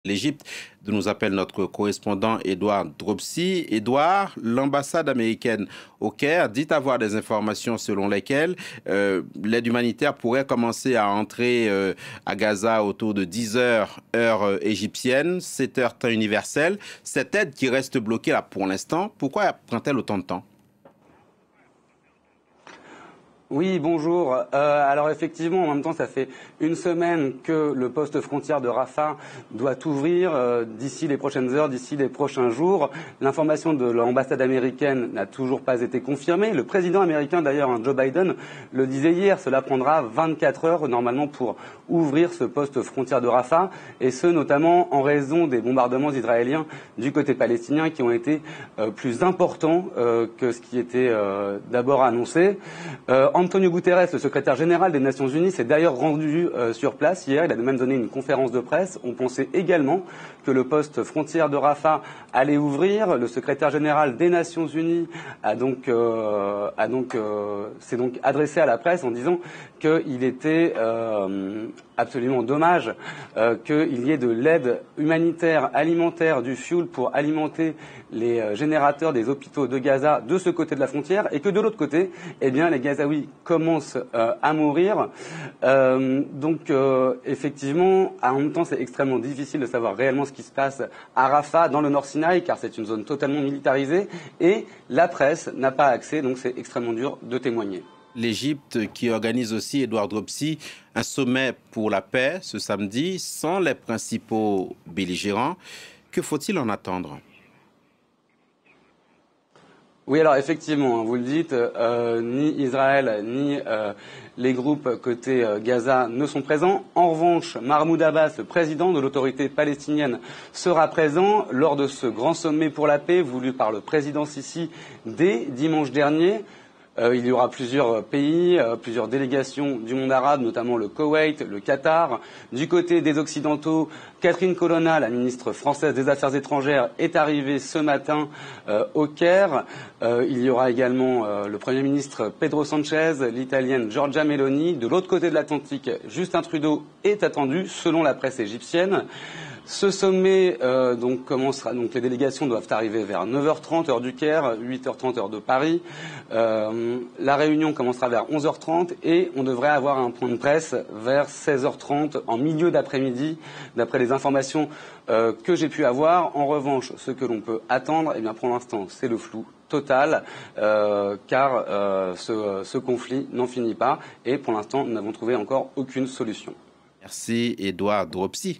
L'Égypte, d'où nous appelle notre correspondant Edouard Dropsy. Edouard, l'ambassade américaine au Caire dit avoir des informations selon lesquelles l'aide humanitaire pourrait commencer à entrer à Gaza autour de 10 heures, heure égyptienne, 7 heures temps universel. Cette aide qui reste bloquée là pour l'instant, pourquoi prend-elle autant de temps ? Oui, bonjour. Alors effectivement, en même temps, ça fait une semaine que le poste frontière de Rafah doit ouvrir d'ici les prochaines heures, d'ici les prochains jours. L'information de l'ambassade américaine n'a toujours pas été confirmée. Le président américain, d'ailleurs, Joe Biden, le disait hier, cela prendra 24 heures normalement pour ouvrir ce poste frontière de Rafah, et ce notamment en raison des bombardements israéliens du côté palestinien qui ont été plus importants que ce qui était d'abord annoncé. Antonio Guterres, le secrétaire général des Nations Unies, s'est d'ailleurs rendu sur place hier. Il a même donné une conférence de presse. On pensait également que le poste frontière de Rafah allait ouvrir. Le secrétaire général des Nations Unies s'est donc adressé à la presse en disant qu'il était absolument dommage qu'il y ait de l'aide humanitaire, alimentaire, du fioul pour alimenter les générateurs des hôpitaux de Gaza de ce côté de la frontière, et que de l'autre côté, eh bien, les Gazaouis commencent à mourir. Effectivement, en même temps, c'est extrêmement difficile de savoir réellement ce qui se passe à Rafah, dans le Nord Sinaï, car c'est une zone totalement militarisée, et la presse n'a pas accès, donc c'est extrêmement dur de témoigner. L'Égypte qui organise aussi, Edouard Dropsy, un sommet pour la paix ce samedi sans les principaux belligérants. Que faut-il en attendre ? Oui, alors effectivement, vous le dites, ni Israël ni les groupes côté Gaza ne sont présents. En revanche, Mahmoud Abbas, le président de l'autorité palestinienne, sera présent lors de ce grand sommet pour la paix voulu par le président Sisi dès dimanche dernier. Il y aura plusieurs pays, plusieurs délégations du monde arabe, notamment le Koweït, le Qatar. Du côté des Occidentaux, Catherine Colonna, la ministre française des Affaires étrangères, est arrivée ce matin au Caire. Il y aura également le Premier ministre Pedro Sanchez, l'Italienne Giorgia Meloni. De l'autre côté de l'Atlantique, Justin Trudeau est attendu, selon la presse égyptienne. Ce sommet commencera, donc les délégations doivent arriver vers 9h30 heure du Caire, 8h30 heure de Paris. La réunion commencera vers 11h30 et on devrait avoir un point de presse vers 16h30 en milieu d'après-midi, d'après les informations que j'ai pu avoir. En revanche, ce que l'on peut attendre, eh bien pour l'instant, c'est le flou total, car ce conflit n'en finit pas et pour l'instant, nous n'avons trouvé encore aucune solution. Merci Edouard Dropsy.